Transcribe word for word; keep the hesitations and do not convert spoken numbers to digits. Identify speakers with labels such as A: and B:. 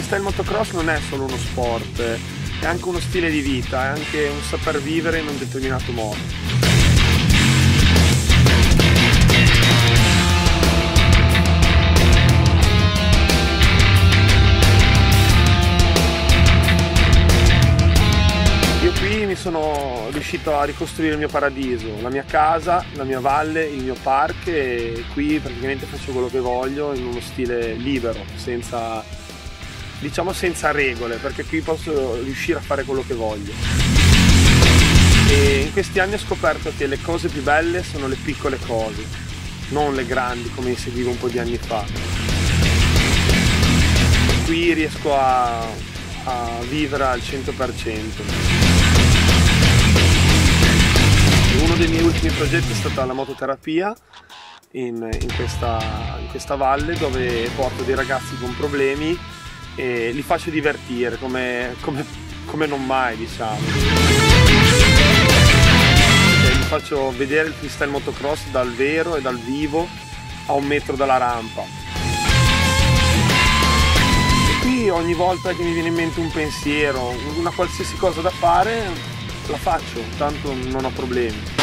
A: freestyle motocross non è solo uno sport, è anche uno stile di vita, è anche un saper vivere in un determinato modo. Io qui mi sono riuscito a ricostruire il mio paradiso, la mia casa, la mia valle, il mio park, e qui praticamente faccio quello che voglio in uno stile libero, senza, diciamo senza regole, perché qui posso riuscire a fare quello che voglio. E in questi anni ho scoperto che le cose più belle sono le piccole cose, non le grandi come seguivo un po' di anni fa. Qui riesco a, a vivere al cento per cento. Uno dei miei ultimi progetti è stata la mototerapia in, in, questa, in questa valle, dove porto dei ragazzi con problemi e li faccio divertire come, come, come non mai, diciamo. E li faccio vedere il freestyle motocross dal vero e dal vivo a un metro dalla rampa. E qui ogni volta che mi viene in mente un pensiero, una qualsiasi cosa da fare, la faccio, tanto non ho problemi.